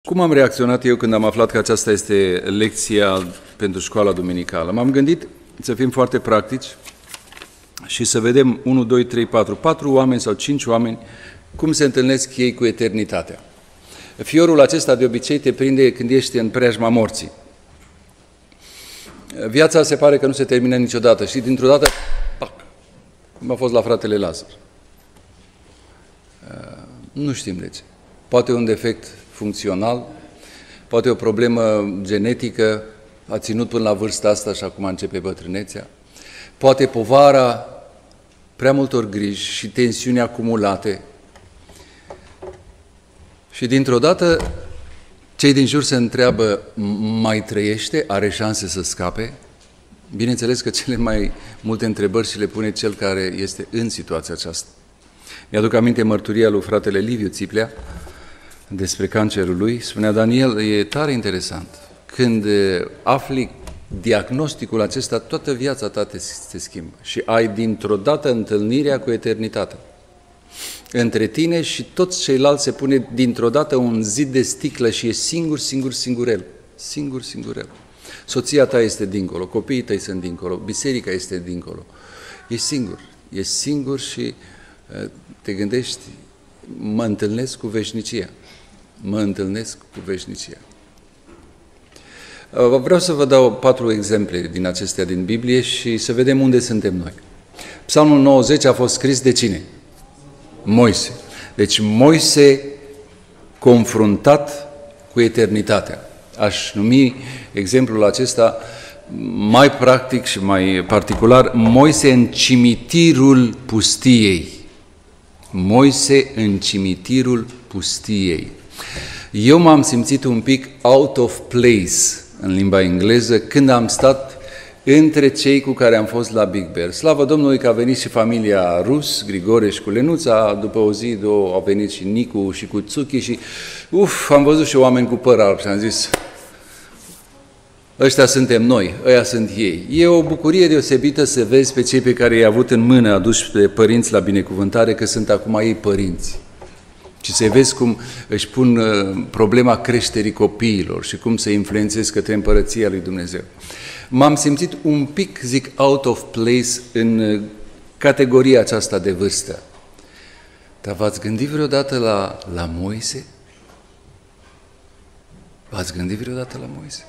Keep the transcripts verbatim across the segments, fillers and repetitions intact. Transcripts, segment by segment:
Cum am reacționat eu când am aflat că aceasta este lecția pentru școala duminicală? M-am gândit să fim foarte practici și să vedem unu, doi, trei, patru, patru oameni sau cinci oameni cum se întâlnesc ei cu eternitatea. Fiorul acesta de obicei te prinde când ești în preajma morții. Viața se pare că nu se termină niciodată și dintr-o dată, pac, cum a fost la fratele Lazar. Nu știm de ce. Poate un defect funcțional, poate o problemă genetică, a ținut până la vârsta asta și acum începe bătrânețea, poate povara prea multor griji și tensiuni acumulate și dintr-o dată cei din jur se întreabă, mai trăiește, are șanse să scape? Bineînțeles că cele mai multe întrebări și le pune cel care este în situația aceasta. Mi-aduc aminte mărturia lui fratele Liviu Țiplea despre cancerul lui. Spunea Daniel, e tare interesant. Când afli diagnosticul acesta, toată viața ta te, te schimbă și ai dintr-o dată întâlnirea cu eternitatea. Între tine și toți ceilalți se pune dintr-o dată un zid de sticlă și e singur, singur, singurel. Singur, singurel. Soția ta este dincolo, copiii tăi sunt dincolo, biserica este dincolo. E singur, e singur și te gândești, mă întâlnesc cu veșnicia. Mă întâlnesc cu veșnicia. Vreau să vă dau patru exemple din acestea din Biblie și să vedem unde suntem noi. Psalmul nouăzeci a fost scris de cine? Moise. Deci Moise confruntat cu eternitatea. Aș numi exemplul acesta mai practic și mai particular, Moise în cimitirul pustiei. Moise în cimitirul pustiei. Eu m-am simțit un pic out of place în limba engleză când am stat între cei cu care am fost la Big Bear. Slavă Domnului că a venit și familia Rus, Grigore și cu Lenuța, după o zi, două, au venit și Nicu și cu Tsuki și uf, am văzut și oameni cu păr alb și am zis, ăștia suntem noi, ăia sunt ei. E o bucurie deosebită să vezi pe cei pe care i-ai avut în mână aduși de părinți la binecuvântare, că sunt acum ei părinți. Și să vezi cum își pun problema creșterii copiilor și cum să influențezi către împărăția lui Dumnezeu. M-am simțit un pic, zic, out of place în categoria aceasta de vârstă. Dar v-ați gândit vreodată la, la Moise? V-ați gândit vreodată la Moise?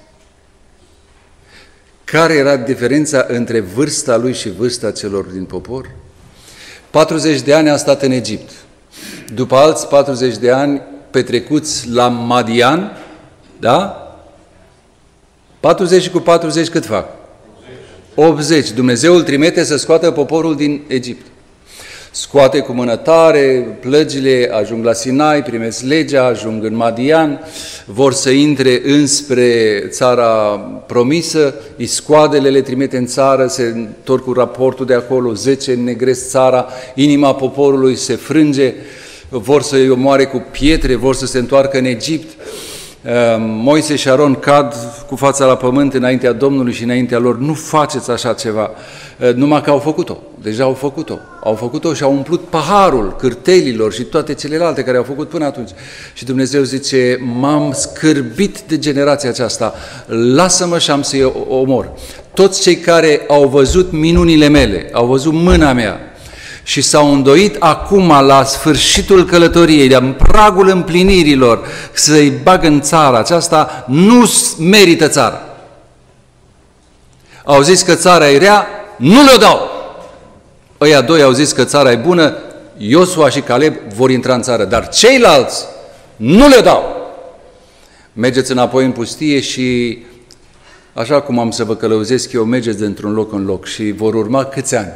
Care era diferența între vârsta lui și vârsta celor din popor? patruzeci de ani a stat în Egipt. După alți patruzeci de ani petrecuți la Madian, da? patruzeci cu patruzeci cât fac? optzeci. Dumnezeu îl trimite să scoată poporul din Egipt. Scoate cu mână tare, plăgile, ajung la Sinai, primesc legea, ajung în Madian, vor să intre înspre țara promisă, iscoadele le trimite în țară, se întorc cu raportul de acolo, zece negresc țara, inima poporului se frânge, vor să-i omoare cu pietre, vor să se întoarcă în Egipt. Moise și Aron cad cu fața la pământ înaintea Domnului și înaintea lor, nu faceți așa ceva, numai că au făcut-o, deja au făcut-o, au făcut-o și au umplut paharul cârtelilor și toate celelalte care au făcut până atunci. Și Dumnezeu zice, m-am scârbit de generația aceasta, lasă-mă și am să-i omor. Toți cei care au văzut minunile mele, au văzut mâna mea, și s-au îndoit acum la sfârșitul călătoriei, în pragul împlinirilor, să-i bag în țara aceasta, nu merită țara. Au zis că țara e rea, nu le-o dau. Ăia doi au zis că țara e bună, Iosua și Caleb vor intra în țară, dar ceilalți nu le dau. Mergeți înapoi în pustie și, așa cum am să vă călăuzesc eu, mergeți de într-un loc în loc și vor urma câți ani?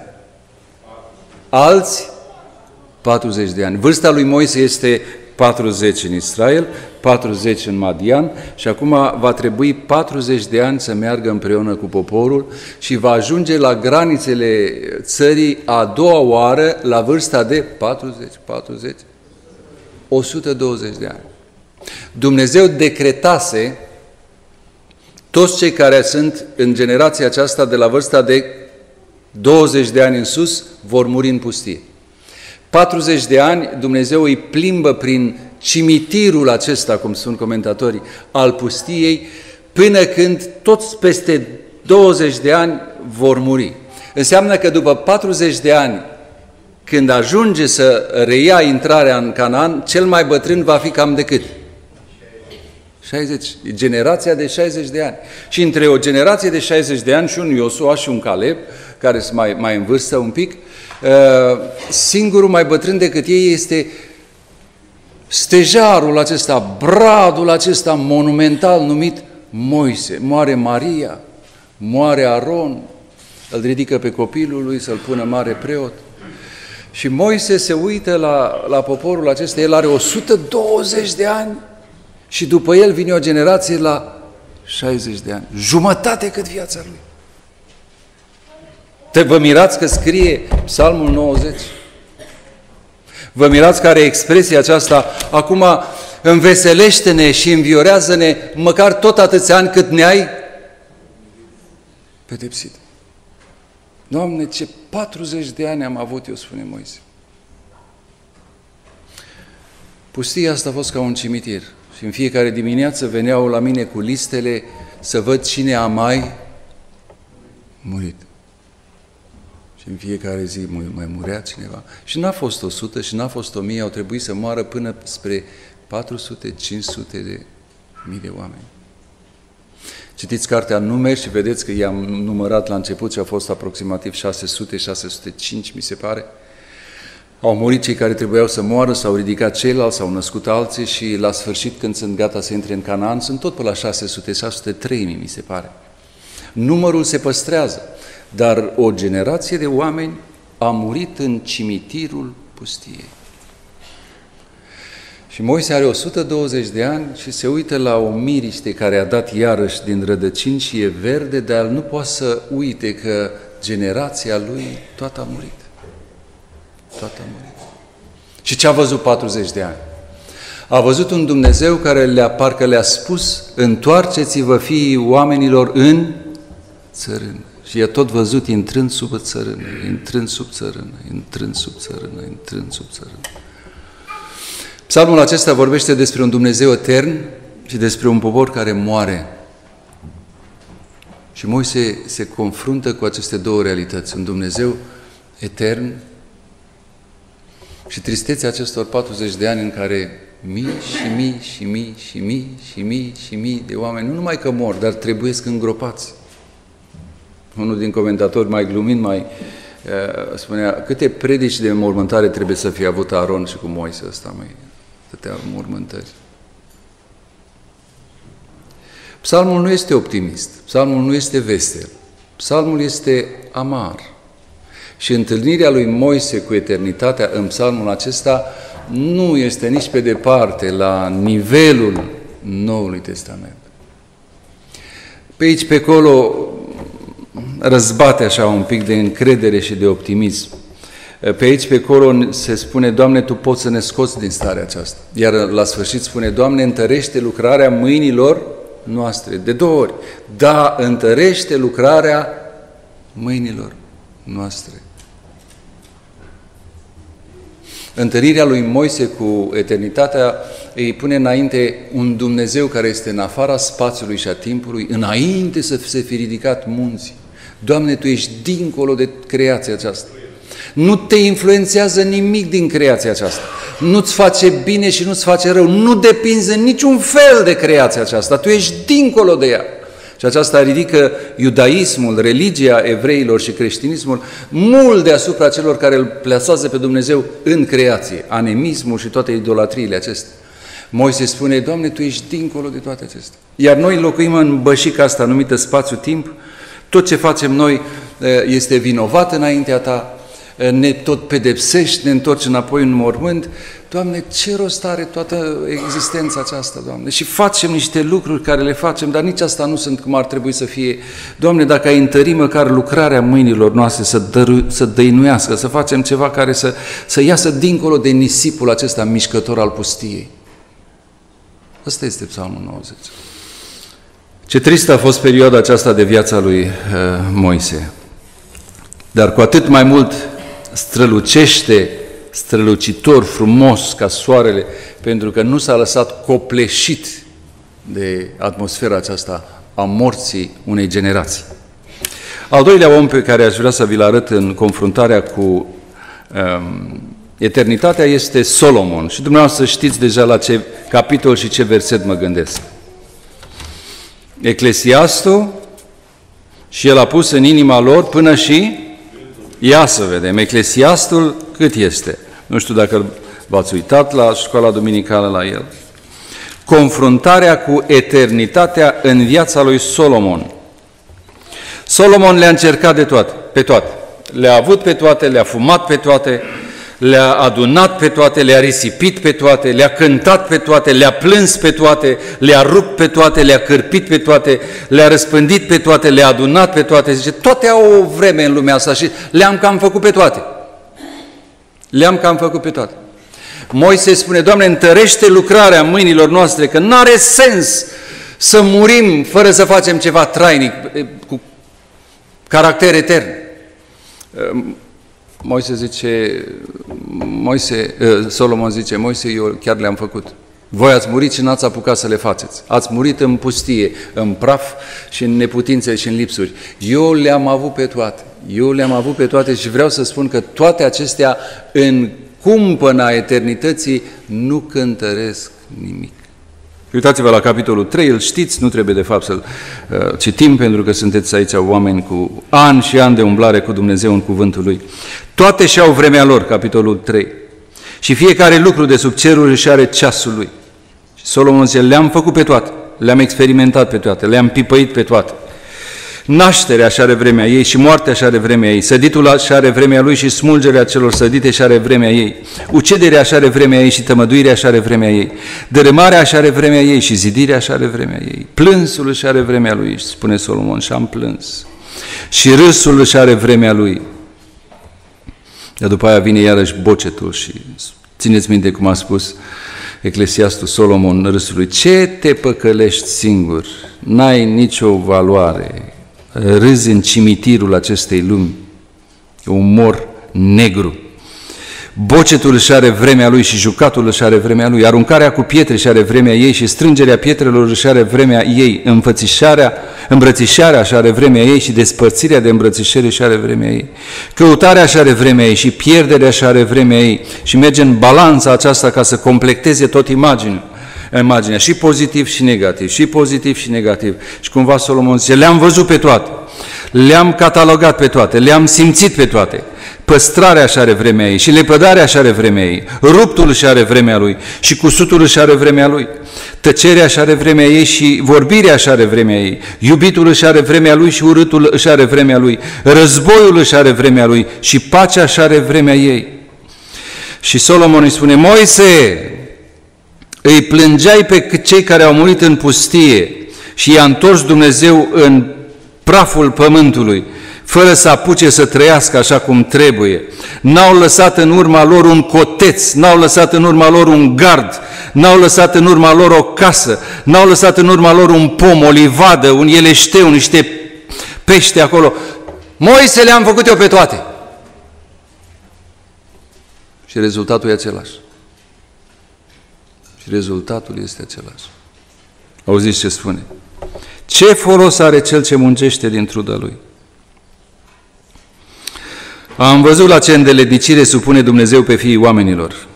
Alți patruzeci de ani. Vârsta lui Moise este patruzeci în Israel, patruzeci în Madian și acum va trebui patruzeci de ani să meargă împreună cu poporul și va ajunge la granițele țării a doua oară la vârsta de patruzeci, patruzeci, o sută douăzeci de ani. Dumnezeu decretase toți cei care sunt în generația aceasta de la vârsta de douăzeci de ani în sus vor muri în pustie. patruzeci de ani Dumnezeu îi plimbă prin cimitirul acesta, cum sunt comentatorii, al pustiei, până când toți peste douăzeci de ani vor muri. Înseamnă că după patruzeci de ani, când ajunge să reia intrarea în Canaan, cel mai bătrân va fi cam de cât? șaizeci. Generația de șaizeci de ani. Și între o generație de șaizeci de ani și un Iosua și un Caleb, care sunt mai, mai în vârstă un pic, singurul mai bătrân decât ei este stejarul acesta, bradul acesta monumental numit Moise. Moare Maria, moare Aron, îl ridică pe copilul lui să-l pună mare preot. Și Moise se uită la, la poporul acesta, el are o sută douăzeci de ani și după el vine o generație la șaizeci de ani. Jumătate cât viața lui. Te vă mirați că scrie Psalmul nouăzeci? Vă mirați că are expresia aceasta, acum înveselește-ne și înviorează-ne măcar tot atâția ani cât ne-ai pedepsit. Doamne, ce patruzeci de ani am avut eu, spune Moise. Pustia asta a fost ca un cimitir și în fiecare dimineață veneau la mine cu listele să văd cine a mai murit. Și în fiecare zi mai murea cineva. Și n-a fost o sută și n-a fost o mie, au trebuit să moară până spre patru sute cinci sute de mii de oameni. Citiți cartea Numeri și vedeți că i-am numărat la început și a fost aproximativ șase sute șase sute cinci, mi se pare. Au murit cei care trebuiau să moară, s-au ridicat ceilalți, s-au născut alții și la sfârșit, când sunt gata să intre în Canaan, sunt tot pe la șase sute șase sute trei, mi se pare. Numărul se păstrează, dar o generație de oameni a murit în cimitirul pustiei. Și Moise are o sută douăzeci de ani și se uită la o miriște care a dat iarăși din rădăcini și e verde, dar nu poate să uite că generația lui toată a murit. Toată a murit. Și ce a văzut patruzeci de ani? A văzut un Dumnezeu care le-a, parcă le-a spus, întoarceți-vă fiii oamenilor în țărână. Și i-a tot văzut intrând sub țărână, intrând sub țărână, intrând sub țărână, intrând sub țărână. Psalmul acesta vorbește despre un Dumnezeu etern și despre un popor care moare. Și Moise se confruntă cu aceste două realități, un Dumnezeu etern și tristețea acestor patruzeci de ani în care mii și mii și mii și mii și mii și mii de oameni, nu numai că mor, dar trebuiesc îngropați. Unul din comentatori, mai glumind, mai uh, spunea, câte predici de mormântare trebuie să fie avut Aron și cu Moise ăsta, mai atâtea mormântări. Psalmul nu este optimist, psalmul nu este vesel, psalmul este amar. Și întâlnirea lui Moise cu eternitatea în psalmul acesta nu este nici pe departe la nivelul Noului Testament. Pe aici, pe acolo, răzbate așa un pic de încredere și de optimism. Pe aici, pe acolo se spune, Doamne, Tu poți să ne scoți din starea aceasta. Iar la sfârșit spune, Doamne, întărește lucrarea mâinilor noastre. De două ori. Da, întărește lucrarea mâinilor noastre. Întărirea lui Moise cu eternitatea îi pune înainte un Dumnezeu care este în afara spațiului și a timpului, înainte să se fi ridicat munții. Doamne, Tu ești dincolo de creația aceasta. Nu te influențează nimic din creația aceasta. Nu-ți face bine și nu-ți face rău. Nu depinzi în niciun fel de creația aceasta. Tu ești dincolo de ea. Și aceasta ridică iudaismul, religia evreilor și creștinismul mult deasupra celor care îl plasează pe Dumnezeu în creație, animismul și toate idolatriile acestea. Moise spune, Doamne, Tu ești dincolo de toate acestea. Iar noi locuim în bășica asta numită spațiu-timp, tot ce facem noi este vinovat înaintea Ta, ne tot pedepsești, ne întorci înapoi în mormânt. Doamne, ce rost are toată existența aceasta, Doamne? Și facem niște lucruri care le facem, dar nici asta nu sunt cum ar trebui să fie. Doamne, dacă ai întări măcar lucrarea mâinilor noastre să, dăru, să dăinuiască, să facem ceva care să, să iasă dincolo de nisipul acesta mișcător al pustiei. Asta este Psalmul nouăzeci. Ce tristă a fost perioada aceasta de viața lui uh, Moise. Dar cu atât mai mult strălucește, strălucitor, frumos ca soarele pentru că nu s-a lăsat copleșit de atmosfera aceasta a morții unei generații. Al doilea om pe care aș vrea să vi-l arăt în confruntarea cu um, eternitatea este Solomon. Și dumneavoastră știți deja la ce capitol și ce verset mă gândesc. Eclesiastul, și el a pus în inima lor până și... Ia să vedem, Eclesiastul cât este? Nu știu dacă v-ați uitat la școala duminicală la el. Confruntarea cu eternitatea în viața lui Solomon. Solomon le-a încercat de toate, pe toate. Le-a avut pe toate, le-a fumat pe toate, le-a adunat pe toate, le-a risipit pe toate, le-a cântat pe toate, le-a plâns pe toate, le-a rupt pe toate, le-a cârpit pe toate, le-a răspândit pe toate, le-a adunat pe toate. Zice, toate au o vreme în lumea asta și le-am cam făcut pe toate. Le-am cam făcut pe toate. Moise spune, Doamne, întărește lucrarea mâinilor noastre, că n-are sens să murim fără să facem ceva trainic, cu caracter etern. Moise zice, Moise, Solomon zice, Moise, eu chiar le-am făcut. Voi ați murit și n-ați apucat să le faceți. Ați murit în pustie, în praf și în neputințe și în lipsuri. Eu le-am avut pe toate. Eu le-am avut pe toate și vreau să spun că toate acestea în cumpăna eternității nu cântăresc nimic. Uitați-vă la capitolul trei, îl știți, nu trebuie de fapt să-l uh, citim, pentru că sunteți aici oameni cu ani și ani de umblare cu Dumnezeu în cuvântul Lui. Toate și-au vremea lor, capitolul trei. Și fiecare lucru de sub cerul își are ceasul lui. Și Solomon zice, le-am făcut pe toate, le-am experimentat pe toate, le-am pipăit pe toate. Nașterea și are vremea ei și moartea și are vremea ei, săditul și are vremea lui și smulgerea celor sădite și are vremea ei, uciderea și are vremea ei și tămăduirea și are vremea ei, dărâmarea și are vremea ei și zidirea și are vremea ei, plânsul și are vremea lui, spune Solomon, și am plâns, și râsul și are vremea lui. Dar după aia vine iarăși bocetul și țineți minte cum a spus Eclesiastul Solomon râsului, ce te păcălești singur, n-ai nicio valoare, râzi în cimitirul acestei lumi, un mor negru. Bocetul își are vremea lui și jucatul își are vremea lui, aruncarea cu pietre își are vremea ei și strângerea pietrelor își are vremea ei, înfățișarea, îmbrățișarea își are vremea ei și despărțirea de îmbrățișare își are vremea ei. Căutarea își are vremea ei și pierderea își are vremea ei și merge în balanța aceasta ca să completeze tot imaginea. imaginea, și pozitiv și negativ, și pozitiv și negativ. Și cumva Solomon zice, le-am văzut pe toate, le-am catalogat pe toate, le-am simțit pe toate. Păstrarea își are vremea ei și lepădarea își are vremea ei, ruptul își are vremea lui și cusutul își are vremea lui, tăcerea își are vremea ei și vorbirea își are vremea ei, iubitul își are vremea lui și urâtul își are vremea lui, războiul își are vremea lui și pacea își are vremea ei. Și Solomon îi spune, Moise, îi plângeai pe cei care au murit în pustie și i-a întors Dumnezeu în praful pământului, fără să apuce să trăiască așa cum trebuie. N-au lăsat în urma lor un coteț, n-au lăsat în urma lor un gard, n-au lăsat în urma lor o casă, n-au lăsat în urma lor un pom, o livadă, un eleșteu, niște pește acolo. Moise, le-am făcut eu pe toate. Și rezultatul e același. Și rezultatul este același. Auziți ce spune? Ce folos are cel ce muncește din truda lui? Am văzut la ce îndeletnicire supune Dumnezeu pe fiii oamenilor.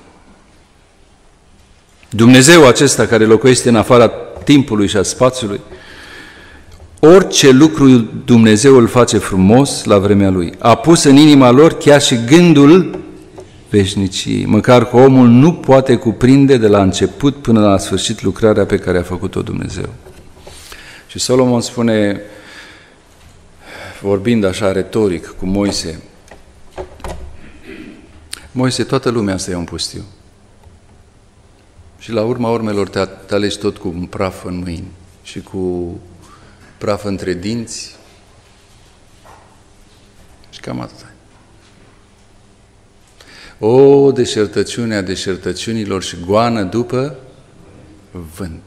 Dumnezeu acesta care locuiește în afara timpului și a spațiului, orice lucru Dumnezeu îl face frumos la vremea Lui. A pus în inima lor chiar și gândul veșniciei, măcar că omul nu poate cuprinde de la început până la sfârșit lucrarea pe care a făcut-o Dumnezeu. Și Solomon spune, vorbind așa retoric cu Moise, Moise, toată lumea asta e un pustiu. Și la urma urmelor te, te alegi tot cu un praf în mâini și cu praf între dinți și cam atât. O deșertăciune a deșertăciunilor și goană după vânt.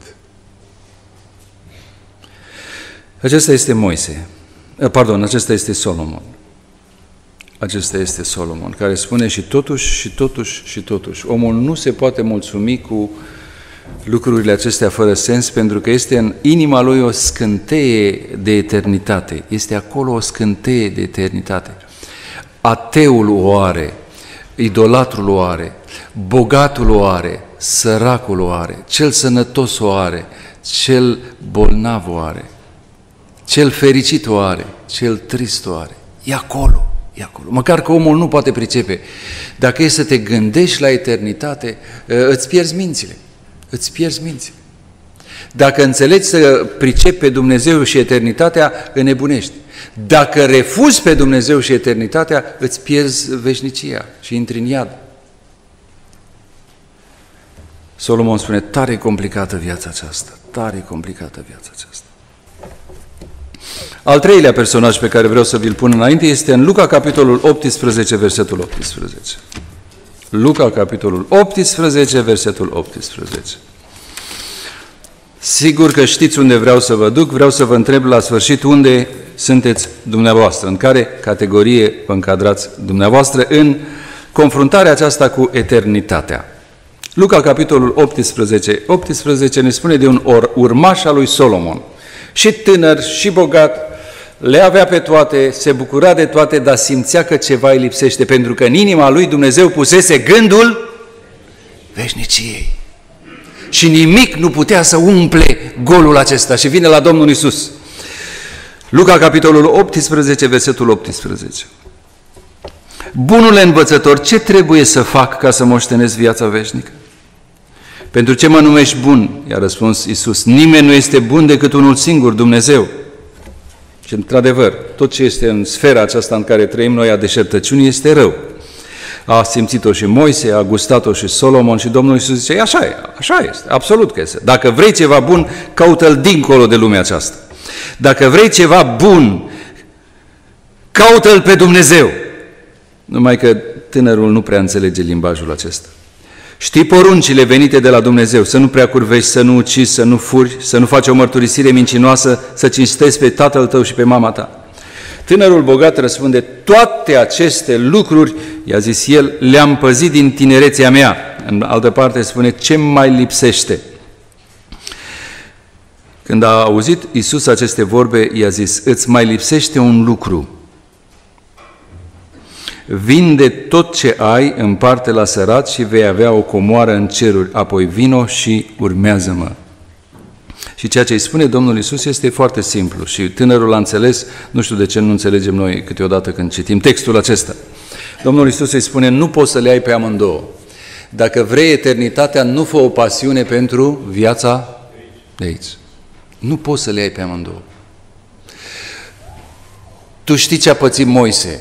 Acesta este Moise. Pardon, acesta este Solomon. acesta este Solomon, care spune și totuși, și totuși, și totuși. Omul nu se poate mulțumi cu lucrurile acestea fără sens, pentru că este în inima lui o scânteie de eternitate. Este acolo o scânteie de eternitate. Ateul o are, idolatrul o are, bogatul o are, săracul o are, cel sănătos o are, cel bolnav o are, cel fericit o are, cel trist o are. E acolo, e acolo. Măcar că omul nu poate pricepe. Dacă e să te gândești la eternitate, îți pierzi mințile. Îți pierzi mințile. Dacă înțelegi să pricepi pe Dumnezeu și eternitatea, înnebunești. Dacă refuzi pe Dumnezeu și eternitatea, îți pierzi veșnicia și intri în iad. Solomon spune, tare complicată viața aceasta, tare complicată viața aceasta. Al treilea personaj pe care vreau să vi-l pun înainte este în Luca, capitolul optsprezece, versetul optsprezece. Luca, capitolul optsprezece, versetul optsprezece. Sigur că știți unde vreau să vă duc, vreau să vă întreb la sfârșit unde sunteți dumneavoastră, în care categorie vă încadrați dumneavoastră în confruntarea aceasta cu eternitatea. Luca, capitolul optsprezece, optsprezece ne spune de un urmaș al lui Solomon, și tânăr și bogat, le avea pe toate, se bucura de toate, dar simțea că ceva îi lipsește, pentru că în inima lui Dumnezeu pusese gândul veșniciei. Și nimic nu putea să umple golul acesta. Și vine la Domnul Iisus. Luca, capitolul optsprezece, versetul optsprezece. Bunule învățător, ce trebuie să fac ca să moștenesc viața veșnică? Pentru ce mă numești bun? I-a răspuns Iisus. Nimeni nu este bun decât unul singur, Dumnezeu. Și într-adevăr, tot ce este în sfera aceasta în care trăim noi a deșertăciunii este rău. A simțit-o și Moise, a gustat-o și Solomon și Domnul Iisus zice, așa e, așa este, absolut că este. Dacă vrei ceva bun, caută-l dincolo de lumea aceasta. Dacă vrei ceva bun, caută-l pe Dumnezeu. Numai că tânărul nu prea înțelege limbajul acesta. Știi poruncile venite de la Dumnezeu, să nu prea curvești, să nu ucizi, să nu furi, să nu faci o mărturisire mincinoasă, să cinstezi pe tatăl tău și pe mama ta. Tânărul bogat răspunde, toate aceste lucruri, i-a zis el, le-am păzit din tinerețea mea. În altă parte spune, ce mai lipsește? Când a auzit Iisus aceste vorbe, i-a zis, îți mai lipsește un lucru. Vinde tot ce ai, împarte la sărați și vei avea o comoară în ceruri, apoi vino și urmează-mă. Și ceea ce îi spune Domnul Iisus este foarte simplu și tânărul a înțeles, nu știu de ce nu înțelegem noi câteodată când citim textul acesta. Domnul Iisus îi spune, nu poți să le ai pe amândouă. Dacă vrei eternitatea, nu fă o pasiune pentru viața de aici. Nu poți să le ai pe amândouă. Tu știi ce a pățit Moise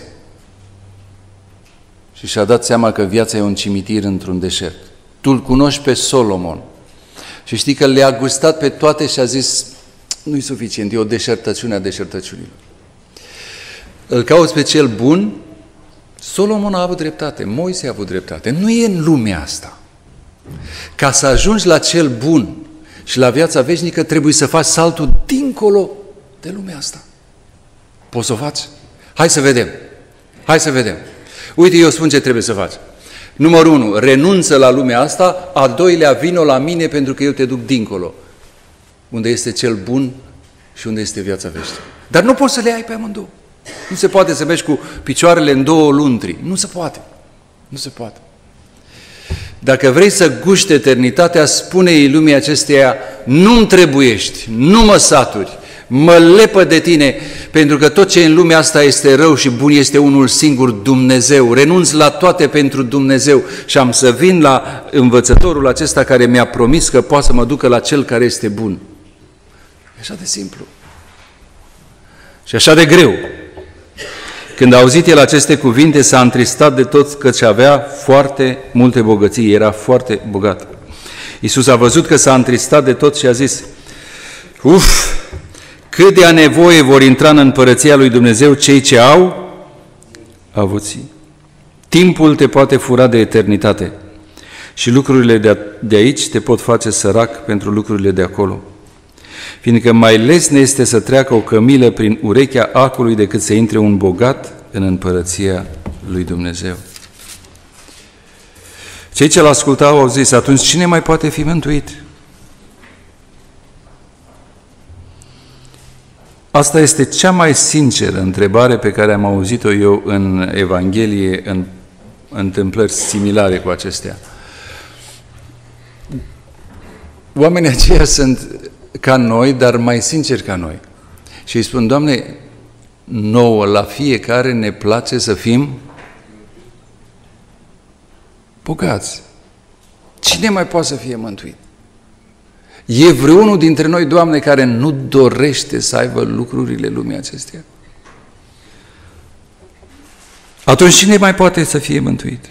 și și-a dat seama că viața e un cimitir într-un deșert. Tu îl cunoști pe Solomon și știi că le-a gustat pe toate și a zis, nu-i suficient, e o deșertăciune a deșertăciunilor. Îl cauți pe cel bun, Solomon a avut dreptate, Moise a avut dreptate, nu e în lumea asta. Ca să ajungi la cel bun și la viața veșnică, trebuie să faci saltul dincolo de lumea asta. Poți să o faci? Hai să vedem. Hai să vedem. Uite, eu spun ce trebuie să faci. Numărul unu, renunță la lumea asta, a doilea, vino la mine pentru că eu te duc dincolo, unde este cel bun și unde este viața veșnică. Dar nu poți să le ai pe amândouă. Nu se poate să mergi cu picioarele în două luntri. Nu se poate. Nu se poate. Dacă vrei să guști eternitatea, spune-i lumii acesteia, nu-mi trebuiești, nu mă saturi, mă lepă de tine, pentru că tot ce în lumea asta este rău și bun este unul singur, Dumnezeu. Renunț la toate pentru Dumnezeu și am să vin la învățătorul acesta care mi-a promis că poate să mă ducă la cel care este bun. E așa de simplu. Și așa de greu. Când a auzit el aceste cuvinte, s-a întristat de tot căci avea foarte multe bogății, era foarte bogat. Iisus a văzut că s-a întristat de tot și a zis, uf, cât de a nevoie vor intra în împărăția lui Dumnezeu cei ce au avuții. Timpul te poate fura de eternitate și lucrurile de, de aici te pot face sărac pentru lucrurile de acolo. Fiindcă mai lesne este să treacă o cămilă prin urechea acului decât să intre un bogat în împărăția lui Dumnezeu. Cei ce l-ascultau au zis, atunci cine mai poate fi mântuit? Asta este cea mai sinceră întrebare pe care am auzit-o eu în Evanghelie, în întâmplări similare cu acestea. Oamenii aceia sunt ca noi, dar mai sinceri ca noi. Și îi spun, Doamne, nouă, la fiecare ne place să fim bogați. Cine mai poate să fie mântuit? E vreunul dintre noi, Doamne, care nu dorește să aibă lucrurile lumii acestea? Atunci cine mai poate să fie mântuit?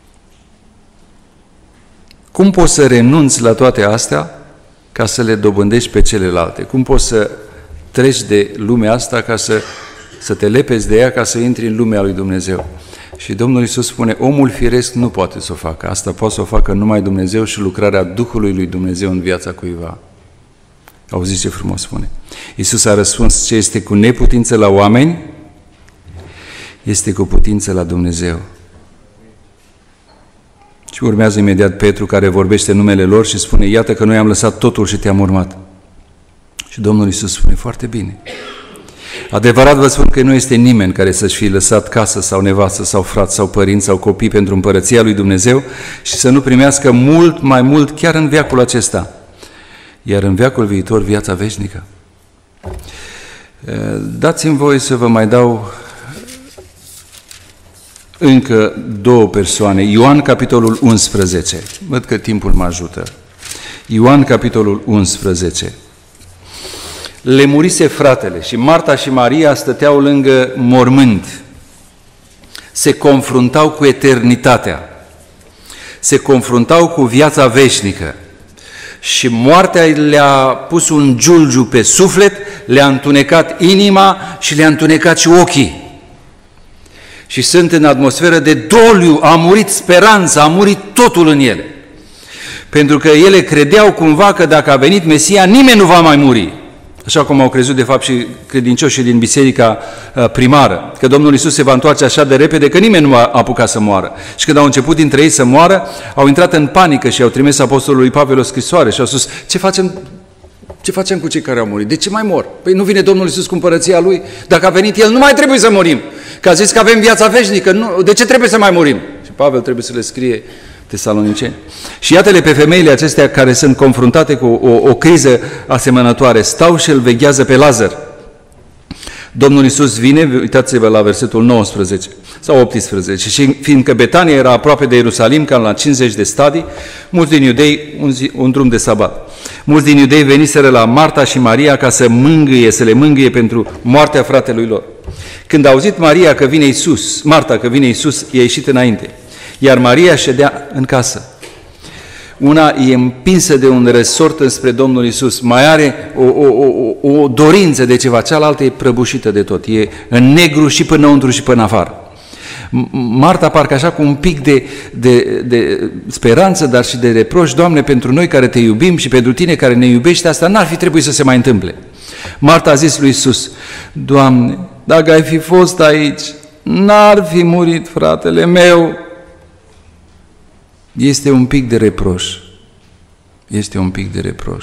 Cum poți să renunți la toate astea ca să le dobândești pe celelalte? Cum poți să treci de lumea asta ca să, să te lepezi de ea ca să intri în lumea lui Dumnezeu? Și Domnul Iisus spune, omul firesc nu poate să o facă. Asta poate să o facă numai Dumnezeu și lucrarea Duhului lui Dumnezeu în viața cuiva. Auziți ce frumos spune? Iisus a răspuns, ce este cu neputință la oameni, este cu putință la Dumnezeu. Și urmează imediat Petru, care vorbește numele lor și spune, iată că noi am lăsat totul și te-am urmat. Și Domnul Iisus spune, foarte bine. Adevărat vă spun că nu este nimeni care să-și fi lăsat casă sau nevastă sau frați sau părinți sau copii pentru împărăția lui Dumnezeu și să nu primească mult mai mult chiar în veacul acesta, iar în veacul viitor viața veșnică. Dați-mi voie să vă mai dau încă două persoane. Ioan, capitolul unsprezece. Văd că timpul mă ajută. Ioan, capitolul unsprezece. Le murise fratele și Marta și Maria stăteau lângă mormânt. Se confruntau cu eternitatea. Se confruntau cu viața veșnică. Și moartea le-a pus un giulgiu pe suflet, le-a întunecat inima și le-a întunecat și ochii. Și sunt în atmosferă de doliu, a murit speranța, a murit totul în ele. Pentru că ele credeau cumva că dacă a venit Mesia, nimeni nu va mai muri. Așa cum au crezut de fapt și credincioșii din biserica primară, că Domnul Iisus se va întoarce așa de repede că nimeni nu a apucat să moară. Și când au început dintre ei să moară, au intrat în panică și au trimis apostolului Pavel o scrisoare și au spus, ce facem, ce facem cu cei care au murit? De ce mai mor? Păi nu vine Domnul Iisus cu împărăția Lui? Dacă a venit El, nu mai trebuie să murim. Că a zis că avem viața veșnică, nu, de ce trebuie să mai murim? Și Pavel trebuie să le scrie Tesaloniceni. Și iată-le pe femeile acestea care sunt confruntate cu o, o criză asemănătoare. Stau și îl veghează pe Lazar. Domnul Iisus vine, uitați-vă la versetul nouăsprezece sau optsprezece, și fiindcă Betania era aproape de Ierusalim, cam la cincizeci de stadii, mulți din iudei, un, zi, un drum de sabat, mulți din iudei veniseră la Marta și Maria ca să mângâie, să le mângâie pentru moartea fratelui lor. Când a auzit Maria că vine Iisus, Marta că vine Iisus, i-a ieșit înainte. Iar Maria ședea în casă. Una e împinsă de un resort înspre Domnul Iisus, mai are o, o, o, o dorință de ceva, cealaltă e prăbușită de tot, e în negru și până înăuntru și până afară. Marta parcă așa cu un pic de, de, de speranță, dar și de reproș, Doamne, pentru noi care te iubim și pentru Tine care ne iubești, asta n-ar fi trebuit să se mai întâmple. Marta a zis lui Iisus, Doamne, dacă ai fi fost aici, n-ar fi murit fratele meu. Este un pic de reproș. Este un pic de reproș.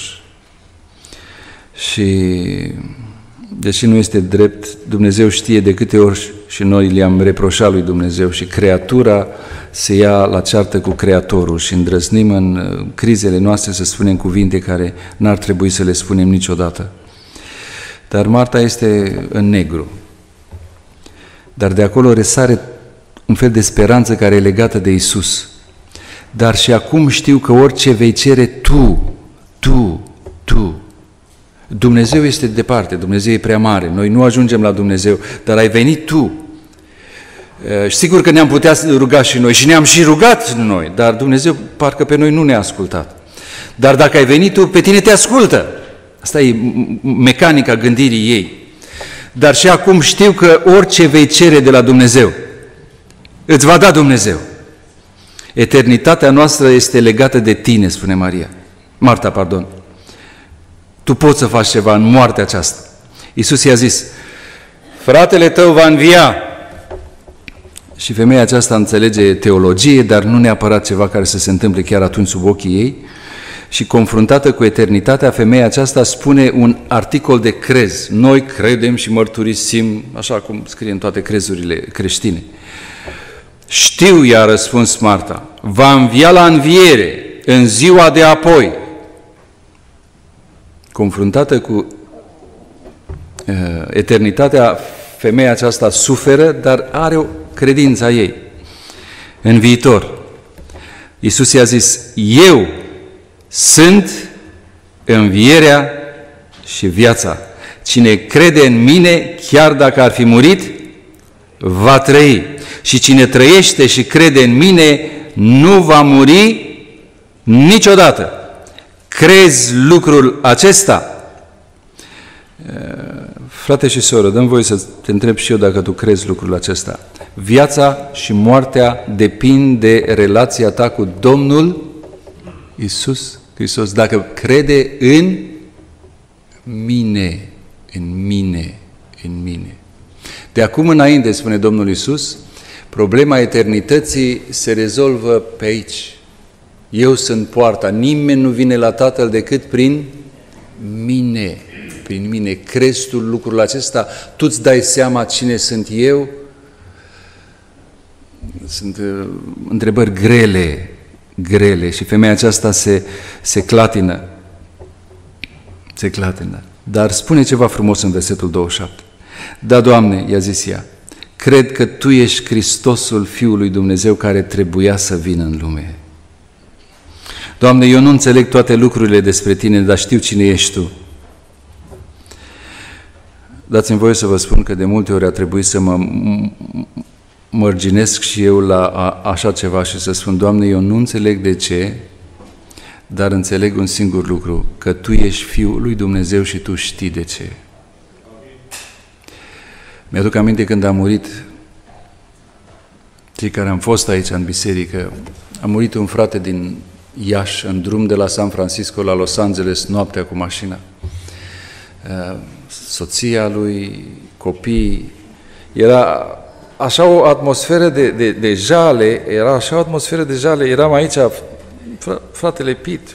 Și deși nu este drept, Dumnezeu știe de câte ori și noi le-am reproșat lui Dumnezeu și creatura se ia la ceartă cu Creatorul și îndrăznim în crizele noastre să spunem cuvinte care n-ar trebui să le spunem niciodată. Dar Marta este în negru. Dar de acolo resare un fel de speranță care e legată de Iisus. Dar și acum știu că orice vei cere tu, tu, tu. Dumnezeu este departe, Dumnezeu e prea mare, noi nu ajungem la Dumnezeu, dar ai venit tu. Și sigur că ne-am putea ruga și noi și ne-am și rugat noi, dar Dumnezeu parcă pe noi nu ne-a ascultat. Dar dacă ai venit tu, pe tine te ascultă. Asta e mecanica gândirii ei. Dar și acum știu că orice vei cere de la Dumnezeu, îți va da Dumnezeu. Eternitatea noastră este legată de tine, spune Maria. Marta, pardon. Tu poți să faci ceva în moartea aceasta. Iisus i-a zis, fratele tău va învia. Și femeia aceasta înțelege teologie, dar nu neapărat ceva care să se întâmple chiar atunci sub ochii ei. Și confruntată cu eternitatea, femeia aceasta spune un articol de crez. Noi credem și mărturisim, așa cum scrie în toate crezurile creștine. Știu, i-a răspuns Marta, va învia la înviere în ziua de apoi. Confruntată cu uh, eternitatea, femeia aceasta suferă, dar are o credință a ei în viitor. Iisus i-a zis, eu sunt învierea și viața. Cine crede în mine, chiar dacă ar fi murit, va trăi. Și cine trăiește și crede în mine, nu va muri niciodată. Crezi lucrul acesta? Frate și soră, dă-mi voie să te întreb și eu dacă tu crezi lucrul acesta. Viața și moartea depind de relația ta cu Domnul Iisus Hristos. Dacă crede în mine, în mine, în mine. De acum înainte, spune Domnul Iisus, problema eternității se rezolvă pe aici. Eu sunt poarta, nimeni nu vine la Tatăl decât prin mine. Prin mine. Crezi tu lucrul acesta? Tu îți dai seama cine sunt eu? Sunt uh, întrebări grele, grele și femeia aceasta se, se clatină. Se clatină. Dar spune ceva frumos în versetul douăzeci și șapte. Da, Doamne, i-a zis ea, cred că Tu ești Hristosul Fiului Dumnezeu care trebuia să vină în lume. Doamne, eu nu înțeleg toate lucrurile despre Tine, dar știu cine ești Tu. Dați-mi voie să vă spun că de multe ori a trebuit să mă mărginesc și eu la a, așa ceva și să spun, Doamne, eu nu înțeleg de ce, dar înțeleg un singur lucru, că Tu ești Fiul lui Dumnezeu și Tu știi de ce. Mi-aduc aminte când a murit, cei care am fost aici în biserică, a murit un frate din Iași, în drum de la San Francisco la Los Angeles, noaptea cu mașina. Soția lui, copii, era așa o atmosferă de, de, de jale, era așa o atmosferă de jale, eram aici, fratele Pit.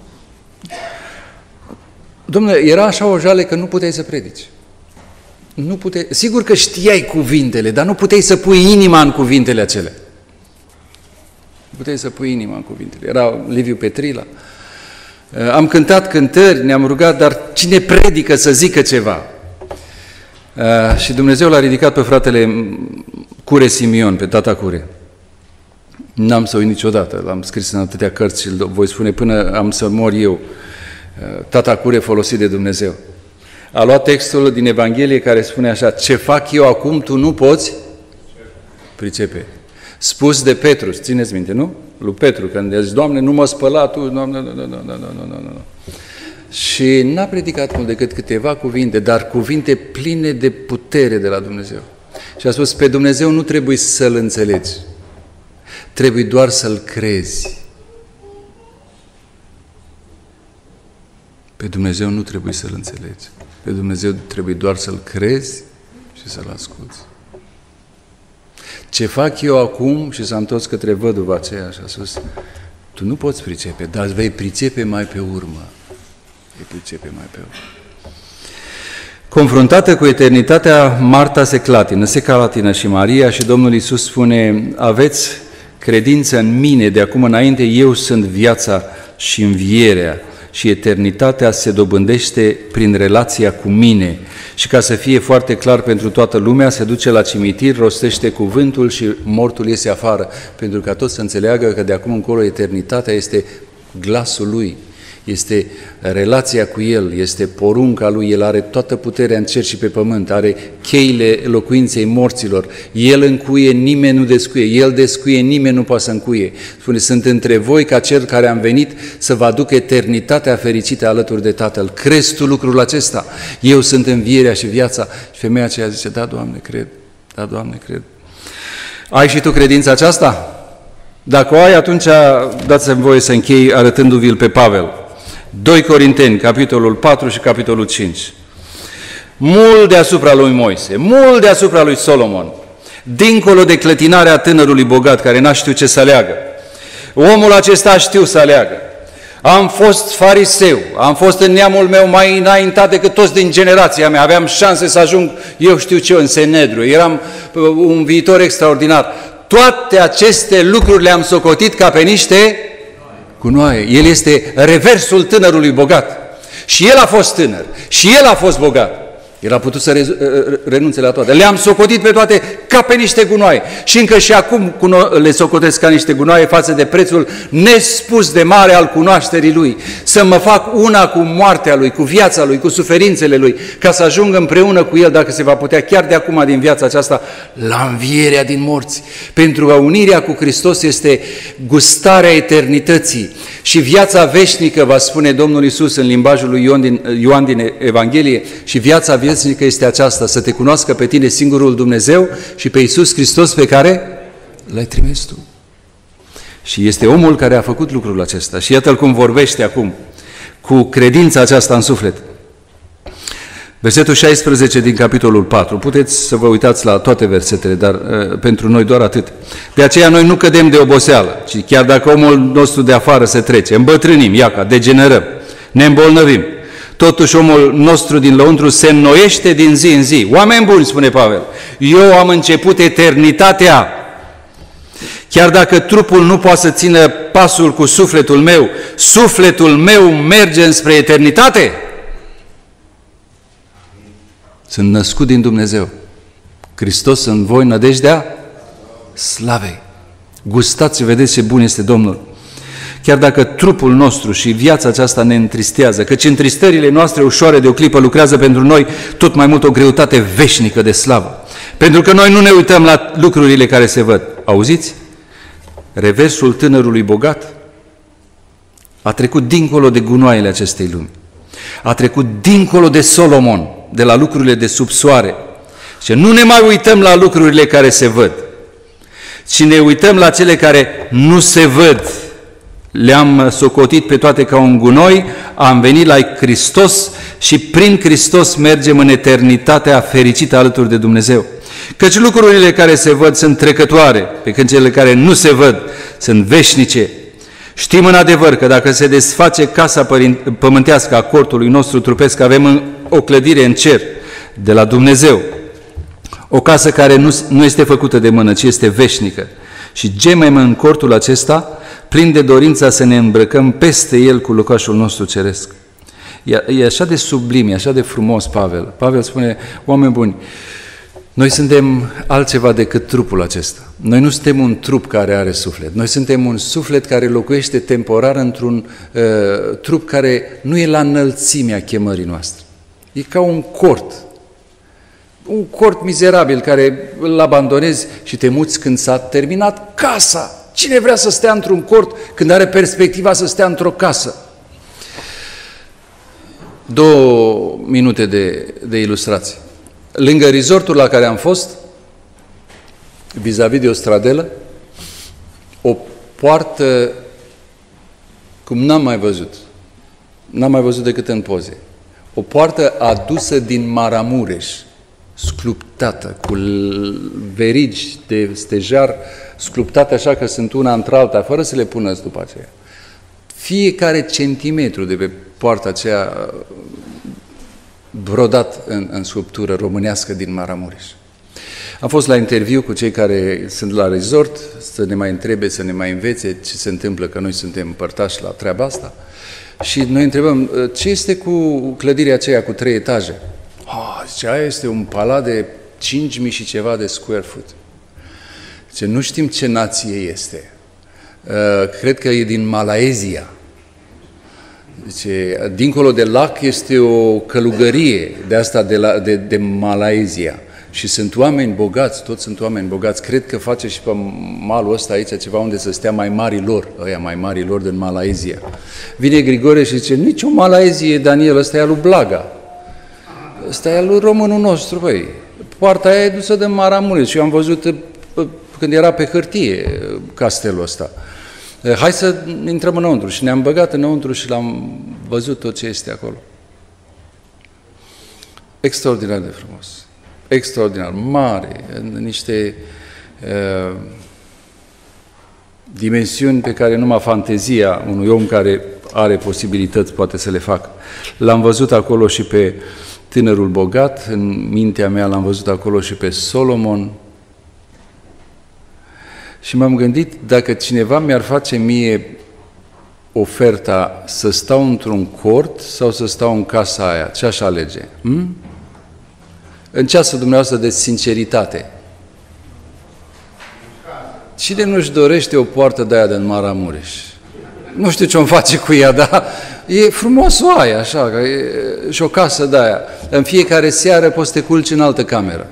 Dom'le, era așa o jale că nu puteai să predici. Nu puteai, sigur că știai cuvintele, dar nu puteai să pui inima în cuvintele acelea. Nu puteai să pui inima în cuvintele. Era Liviu Petrila. Am cântat cântări, ne-am rugat, dar cine predică să zică ceva? Uh, și Dumnezeu l-a ridicat pe fratele Cure Simion, pe tata Cure. N-am să uit niciodată, l-am scris în atâtea cărți și îl voi spune până am să mor eu. Uh, tata Cure folosit de Dumnezeu. A luat textul din Evanghelie care spune așa, ce fac eu acum, tu nu poți pricepe. Spus de Petru, țineți minte, nu? Lui Petru, când a zis, Doamne, nu mă spăla Tu, Doamne, nu, nu, nu, nu, nu, nu, nu. Și n-a predicat mult decât câteva cuvinte, dar cuvinte pline de putere de la Dumnezeu. Și a spus, pe Dumnezeu nu trebuie să-L înțelegi, trebuie doar să-L crezi. Pe Dumnezeu nu trebuie să-L înțelegi, pe Dumnezeu trebuie doar să-L crezi și să-L asculți. Ce fac eu acum? Și s-a întors către văduva aceea și a spus, tu nu poți pricepe, dar vei pricepe mai pe urmă. Vei pricepe mai pe urmă. Confruntată cu eternitatea, Marta se clatină, se clatină și Maria și Domnul Iisus spune, aveți credință în mine, de acum înainte eu sunt viața și învierea și eternitatea se dobândește prin relația cu mine. Și ca să fie foarte clar pentru toată lumea, se duce la cimitir, rostește cuvântul și mortul iese afară, pentru ca toți să înțeleagă că de acum încolo eternitatea este glasul Lui, este relația cu El, este porunca Lui, El are toată puterea în cer și pe pământ, are cheile locuinței morților, El încuie, nimeni nu descuie, El descuie, nimeni nu poate să încuie. Spune, sunt între voi ca cel care am venit să vă aduc eternitatea fericită alături de Tatăl. Crezi tu lucrul acesta? Eu sunt învierea și viața. Și femeia aceea zice, da, Doamne, cred, da, Doamne, cred. Ai și tu credința aceasta? Dacă o ai, atunci dați-mi voie să închei arătându-vi-l pe Pavel. doi Corinteni, capitolul patru și capitolul cinci. Mult deasupra lui Moise, mult deasupra lui Solomon, dincolo de clătinarea tânărului bogat care n-a știut ce să aleagă. Omul acesta a știut să aleagă. Am fost fariseu, am fost în neamul meu mai înaintat decât toți din generația mea, aveam șanse să ajung, eu știu ce, în Senedru, eram un viitor extraordinar. Toate aceste lucruri le-am socotit ca pe niște gunoaie. El este reversul tânărului bogat. Și el a fost tânăr, și el a fost bogat. El a putut să renunțe la toate. Le-am socotit pe toate ca pe niște gunoaie. Și încă și acum le socotesc ca niște gunoaie față de prețul nespus de mare al cunoașterii Lui. Să mă fac una cu moartea Lui, cu viața Lui, cu suferințele Lui, ca să ajung împreună cu El, dacă se va putea, chiar de acum din viața aceasta, la învierea din morți. Pentru că unirea cu Hristos este gustarea eternității. Și viața veșnică, va spune Domnul Iisus în limbajul lui Ioan din, Ioan din Evanghelie, și viața veșnică este aceasta, să te cunoască pe tine singurul Dumnezeu și pe Iisus Hristos pe care l-ai trimis tu. Și este omul care a făcut lucrul acesta. Și iată-l cum vorbește acum, cu credința aceasta în suflet. Versetul șaisprezece din capitolul patru. Puteți să vă uitați la toate versetele, dar uh, pentru noi doar atât. De aceea noi nu cădem de oboseală, ci chiar dacă omul nostru de afară se trece, îmbătrânim, iaca, degenerăm, ne îmbolnăvim. Totuși omul nostru din lăuntru se înnoiește din zi în zi. Oameni buni, spune Pavel, eu am început eternitatea. Chiar dacă trupul nu poate să țină pasul cu sufletul meu, sufletul meu merge înspre eternitate. Sunt născut din Dumnezeu. Hristos în voi, nădejdea slavei. Gustați, vedeți ce bun este Domnul. Chiar dacă trupul nostru și viața aceasta ne întristează, căci întristările noastre ușoare de o clipă lucrează pentru noi tot mai mult o greutate veșnică de slavă. Pentru că noi nu ne uităm la lucrurile care se văd. Auziți? Reversul tânărului bogat a trecut dincolo de gunoaiele acestei lumi. A trecut dincolo de Solomon, de la lucrurile de sub soare. Și nu ne mai uităm la lucrurile care se văd, ci ne uităm la cele care nu se văd. Le-am socotit pe toate ca un gunoi, am venit la Hristos și prin Hristos mergem în eternitatea fericită alături de Dumnezeu. Căci lucrurile care se văd sunt trecătoare, pe când cele care nu se văd sunt veșnice. Știm în adevăr că dacă se desface casa pământească a cortului nostru trupesc, avem o clădire în cer de la Dumnezeu, o casă care nu, nu este făcută de mână, ci este veșnică. Și gemem în cortul acesta, plin de dorința să ne îmbrăcăm peste el cu locașul nostru ceresc. E, e așa de sublim, e așa de frumos Pavel. Pavel spune, oameni buni, noi suntem altceva decât trupul acesta. Noi nu suntem un trup care are suflet. Noi suntem un suflet care locuiește temporar într-un uh, trup care nu e la înălțimea chemării noastre. E ca un cort. Un cort mizerabil care îl abandonezi și te muți când s-a terminat casa. Cine vrea să stea într-un cort când are perspectiva să stea într-o casă? Două minute de, de ilustrație. Lângă resortul la care am fost, vis-a-vis de o stradelă, o poartă cum n-am mai văzut. N-am mai văzut decât în poze. O poartă adusă din Maramureș, sculptată, cu verigi de stejar, sculptate așa că sunt una într-alta, fără să le pună după aceea. Fiecare centimetru de pe poarta aceea brodat în, în sculptură românească din Maramureș. Am fost la interviu cu cei care sunt la resort, să ne mai întrebe, să ne mai învețe ce se întâmplă, că noi suntem părtași la treaba asta. Și noi întrebăm, ce este cu clădirea aceea cu trei etaje? Oh, zice, aia este un palat de cinci mii și ceva de square foot. Zice, nu știm ce nație este. Uh, cred că e din Malaezia. Zice, dincolo de lac este o călugărie de asta de, la, de, de Malaezia. Și sunt oameni bogați, toți sunt oameni bogați. Cred că face și pe malul ăsta aici ceva unde să stea mai marii lor, ăia mai marii lor din Malaezia. Vine Grigore și zice, nici o Malaezie, Daniel, ăsta e al lui Blaga. Ăsta e al lui românul nostru, băi. Poarta aia e dusă de Maramureș și eu am văzut când era pe hârtie castelul ăsta. Hai să intrăm înăuntru și ne-am băgat înăuntru și l-am văzut tot ce este acolo. Extraordinar de frumos. extraordinar, mare, în niște uh, dimensiuni pe care numai fantezia unui om care are posibilități poate să le facă. L-am văzut acolo și pe tânărul bogat, în mintea mea l-am văzut acolo și pe Solomon și m-am gândit, dacă cineva mi-ar face mie oferta să stau într-un cort sau să stau în casa aia, ce aș alege? Hm? În ceasul dumneavoastră de sinceritate. Cine nu-și dorește o poartă de aia din Maramureș? Nu știu ce-o face cu ea, dar e frumos o aia, așa, e, și o casă de aia. În fiecare seară poți să te culci în altă cameră.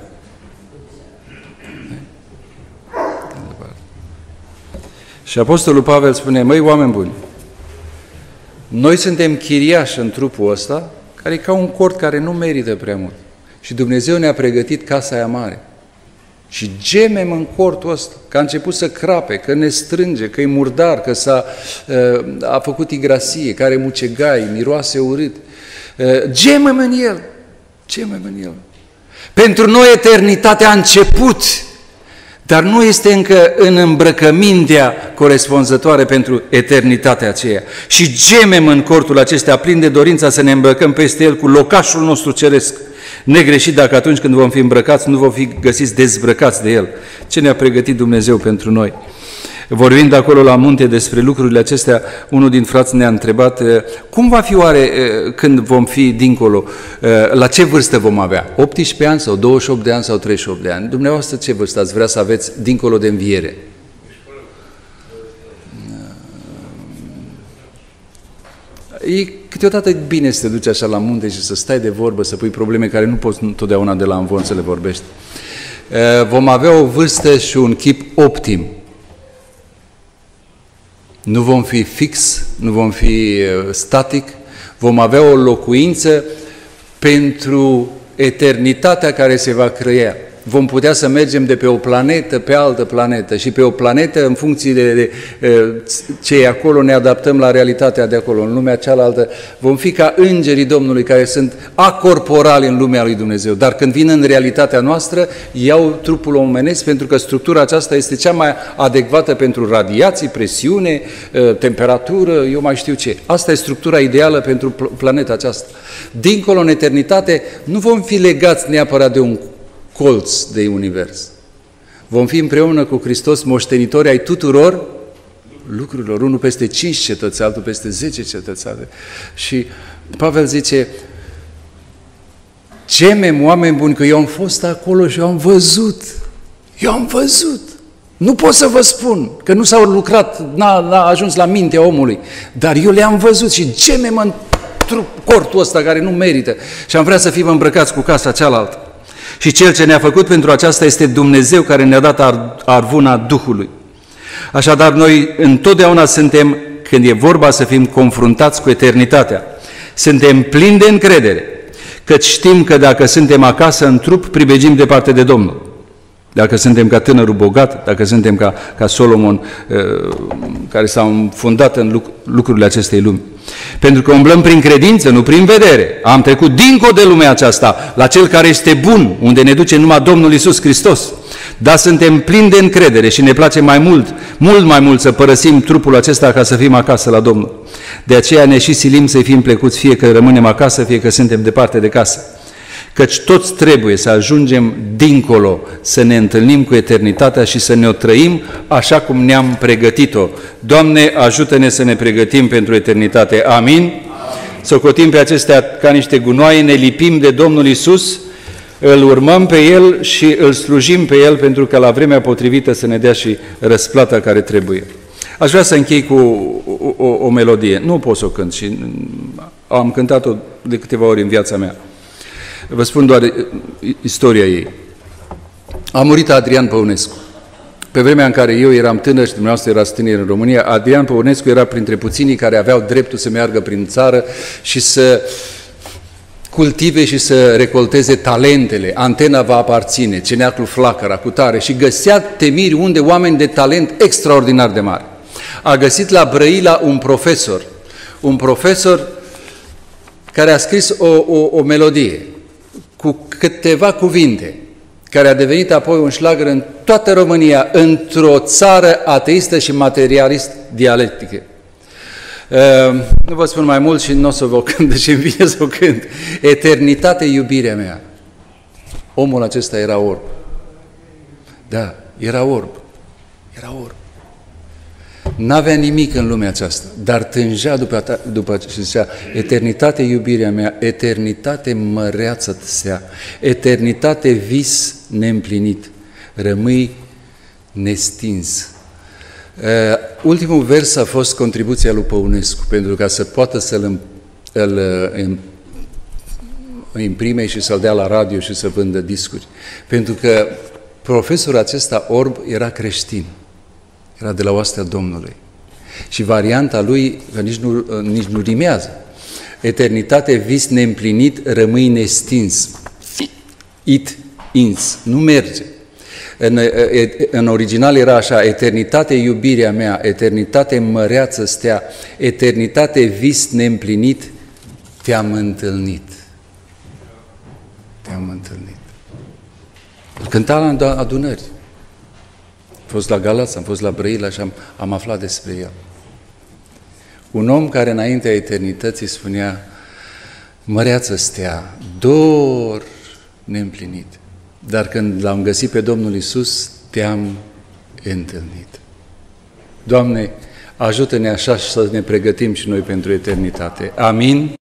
Și Apostolul Pavel spune, măi, oameni buni, noi suntem chiriași în trupul ăsta, care e ca un cort care nu merită prea mult. Și Dumnezeu ne-a pregătit casa aia mare. Și gemem în cortul ăsta, că a început să crape, că ne strânge, că e murdar, că s-a, a făcut igrasie, că are mucegai, miroase urât. Gemem în el, gemem în el. Pentru noi eternitatea a început, dar nu este încă în îmbrăcămintea corespunzătoare pentru eternitatea aceea. Și gemem în cortul acesta, plin de dorința să ne îmbrăcăm peste el cu locașul nostru ceresc. Negreșit dacă atunci când vom fi îmbrăcați, nu vom fi găsiți dezbrăcați de el. Ce ne-a pregătit Dumnezeu pentru noi? Vorbind acolo la munte despre lucrurile acestea, unul din frați ne-a întrebat, cum va fi oare când vom fi dincolo? La ce vârstă vom avea? optsprezece ani sau douăzeci și opt de ani sau treizeci și opt de ani? Dumneavoastră ce vârstă ați vrea să aveți dincolo de înviere? E câteodată bine să te duci așa la munte și să stai de vorbă, să pui probleme care nu poți întotdeauna de la învon să le vorbești. Vom avea o vârstă și un chip optim. Nu vom fi fix, nu vom fi static, vom avea o locuință pentru eternitatea care se va crea. Vom putea să mergem de pe o planetă pe altă planetă și pe o planetă, în funcție de, de, de ce e acolo, ne adaptăm la realitatea de acolo. În lumea cealaltă vom fi ca îngerii Domnului care sunt acorporali în lumea lui Dumnezeu, dar când vin în realitatea noastră, iau trupul omenesc pentru că structura aceasta este cea mai adecvată pentru radiații, presiune, temperatură, eu mai știu ce. Asta e structura ideală pentru planeta aceasta. Dincolo, în eternitate, nu vom fi legați neapărat de un colț de univers. Vom fi împreună cu Hristos moștenitori ai tuturor lucrurilor, unul peste cinci cetăți, altul peste zece cetăți. Și Pavel zice, gemem, oameni buni, că eu am fost acolo și eu am văzut, eu am văzut. Nu pot să vă spun, că nu s-au lucrat, n-a, n-a ajuns la mintea omului, dar eu le-am văzut și gemem în cortul ăsta care nu merită și am vrea să fim îmbrăcați cu casa cealaltă. Și Cel ce ne-a făcut pentru aceasta este Dumnezeu care ne-a dat ar, arvuna Duhului. Așadar, noi întotdeauna suntem, când e vorba să fim confruntați cu eternitatea, suntem plini de încredere, căci știm că dacă suntem acasă în trup, pribegim departe de Domnul. Dacă suntem ca tânărul bogat, dacă suntem ca, ca Solomon, care s-a înfundat în lucrurile acestei lumi. Pentru că umblăm prin credință, nu prin vedere. Am trecut dincolo de lumea aceasta, la Cel care este bun, unde ne duce numai Domnul Iisus Hristos. Dar suntem plini de încredere și ne place mai mult, mult mai mult să părăsim trupul acesta ca să fim acasă la Domnul. De aceea ne și silim să fim plecuți, fie că rămânem acasă, fie că suntem departe de casă. Căci toți trebuie să ajungem dincolo, să ne întâlnim cu eternitatea și să ne o trăim așa cum ne-am pregătit-o. Doamne, ajută-ne să ne pregătim pentru eternitate. Amin? Amin. Socotim pe acestea ca niște gunoaie, ne lipim de Domnul Iisus, îl urmăm pe El și îl slujim pe El pentru că la vremea potrivită să ne dea și răsplata care trebuie. Aș vrea să închei cu o, o, o melodie. Nu pot să o cânt și am cântat-o de câteva ori în viața mea. Vă spun doar istoria ei. A murit Adrian Păunescu. Pe vremea în care eu eram tânăr și dumneavoastră erați tineri în România, Adrian Păunescu era printre puținii care aveau dreptul să meargă prin țară și să cultive și să recolteze talentele. Antena va aparține, Ceneaclu Flacăra, cutare, și găsea temiri unde oameni de talent extraordinar de mari. A găsit la Brăila un profesor, un profesor care a scris o, o, o melodie cu câteva cuvinte. care a devenit apoi un șlagăr în toată România, într-o țară ateistă și materialist dialectică. Uh, nu vă spun mai mult și nu o să vă cânt, deși îmi vine să o cânt. Eternitate, iubirea mea. Omul acesta era orb. Da, era orb. Era orb. N-avea nimic în lumea aceasta, dar tângea după, ta, după ce zicea, eternitate, iubirea mea, eternitate, măreață sea, eternitate, vis neîmplinit, rămâi nestins. Uh, ultimul vers a fost contribuția lui Păunescu, pentru ca să poată să-l îl, îl, imprime și să-l dea la radio și să vândă discuri. Pentru că profesorul acesta orb era creștin, era de la oastea Domnului. Și varianta lui, că nici nu, nici nu rimează, eternitate, vis neîmplinit, rămâi nestins. It, ins, nu merge. În, în original era așa, eternitate, iubirea mea, eternitate, măreață stea, eternitate, vis neîmplinit, te-am întâlnit. Te-am întâlnit. Îl cânta la adunări. Am fost la Galați, am fost la Brăila și am, am aflat despre el. Un om care înaintea eternității spunea, măreață stea, dor neîmplinit. Dar când l-am găsit pe Domnul Iisus, te-am întâlnit. Doamne, ajută-ne așa să ne pregătim și noi pentru eternitate. Amin.